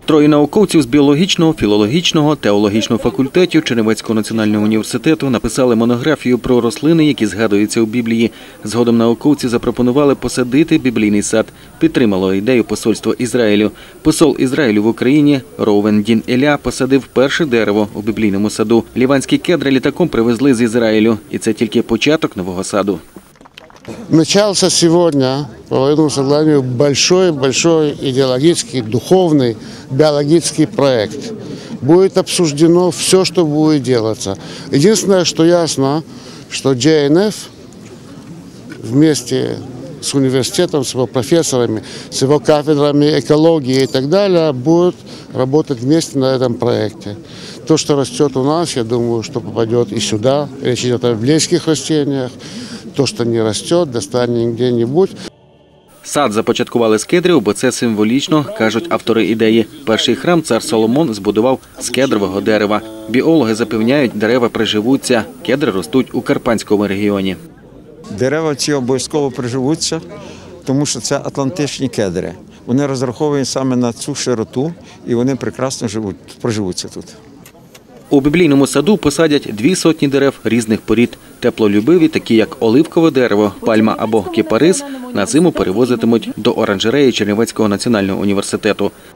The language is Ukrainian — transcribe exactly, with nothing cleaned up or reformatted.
Троє науковців з біологічного, філологічного, теологічного факультетів Чернівецького національного університету написали монографію про рослини, які згадуються у Біблії. Згодом науковці запропонували посадити біблійний сад. Підтримало ідею посольство Ізраїлю. Посол Ізраїлю в Україні Роувен Дін Еля посадив перше дерево у біблійному саду. Ліванські кедри літаком привезли з Ізраїлю. І це тільки початок нового саду. Начался сегодня, по военному соглашению, большой-большой идеологический, духовный, биологический проект. Будет обсуждено все, что будет делаться. Единственное, что ясно, что джей эн эф вместе с университетом, с его профессорами, с его кафедрами экологии и так далее, будут работать вместе на этом проекте. То, что растет у нас, я думаю, что попадет и сюда. Речь идет о библейских растениях. То, що не росте, достане де-небудь. Сад започаткували з кедрів, бо це символічно, кажуть автори ідеї. Перший храм цар Соломон збудував з кедрового дерева. Біологи запевняють, дерева приживуться. Кедри ростуть у Карпатському регіоні. Дерева ці обов'язково приживуться, тому що це атлантичні кедри. Вони розраховані саме на цю широту і вони прекрасно живуть, проживуться тут. У біблійному саду посадять дві сотні дерев різних порід. Теплолюбиві, такі як оливкове дерево, пальма або кипарис, на зиму перевозитимуть до оранжереї Чернівецького національного університету.